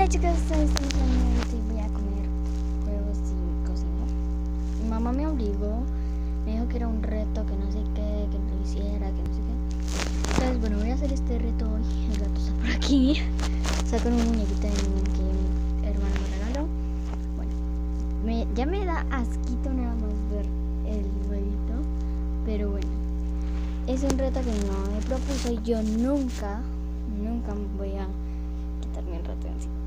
Hola chicos, estamos y voy a comer huevos y cocina. Mi mamá me obligó, me dijo que era un reto, que no sé qué, que lo hiciera, que no sé qué. Entonces bueno, voy a hacer este reto hoy. El gato está por aquí. Está con un muñequito de niño que mi hermano me regaló. Bueno, ya me da asquito nada más ver el huevito, pero bueno, es un reto que mi mamá me propuso y yo nunca voy a quitarme el reto encima.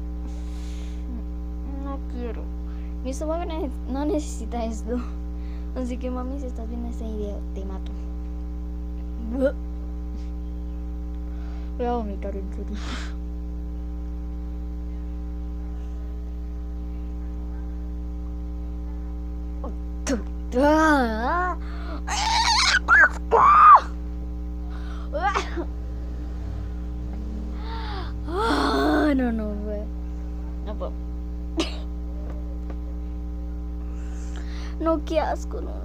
No quiero. Mi estómago no necesita esto. Así que mami, si estás viendo este video, te mato. Voy a vomitar en serio. No, güey. No puedo. No, qué asco, no.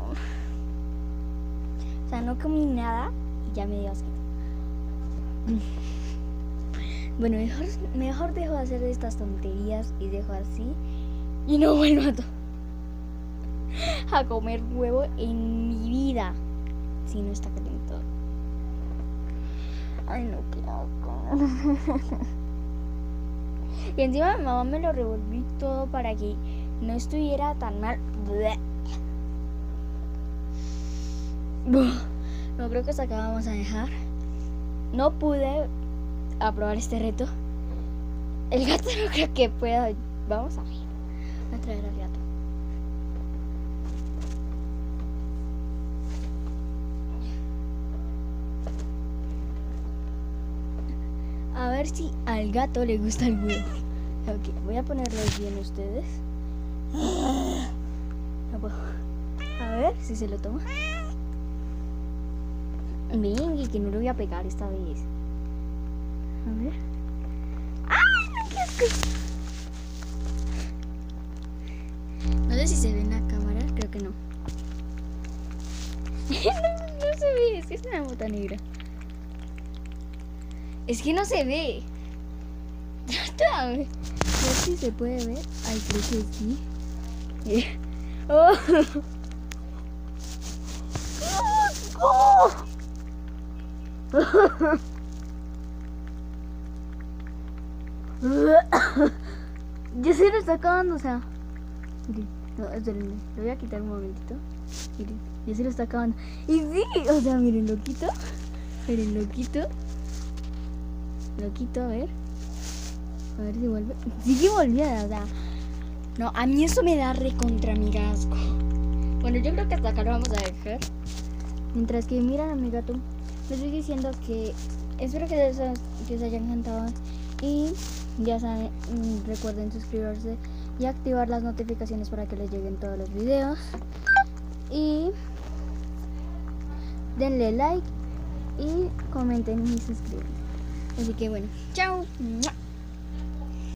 O sea, no comí nada y ya me dio asco. Bueno, mejor dejo de hacer estas tonterías y dejo así y no vuelvo a comer huevo en mi vida si no está caliente. Ay, no, qué asco. Y encima mi mamá me lo revolví todo para que no estuviera tan mal. No creo que hasta acá vamos a dejar. No pude aprobar este reto. El gato no creo que pueda. Vamos a ver. Voy a traer al gato. A ver si al gato le gusta el huevo. Ok, voy a ponerlos bien ustedes. No puedo. A ver si se lo toma. Venga, que no lo voy a pegar esta vez. A ver. ¡Ay, no, qué asco! No sé si se ve en la cámara, creo que no. No se ve, es que es una bota negra. Es que no se ve. A ver si se puede ver. Ay, creo que sí. Oh. Ya se lo está acabando, o sea. Miren, no, espérenme, lo voy a quitar un momentito. Miren, ya se lo está acabando. Y sí, o sea, miren, lo quito. Miren, lo quito. Lo quito, a ver si vuelve. Sigue volviendo, o sea. No, a mí eso me da recontra mi asco. Bueno, yo creo que hasta acá lo vamos a dejar. Mientras que miran a mi gato, les estoy diciendo que espero que les haya encantado. Y ya saben, recuerden suscribirse y activar las notificaciones para que les lleguen todos los videos. Y denle like y comenten y suscriban. Así que bueno, chao.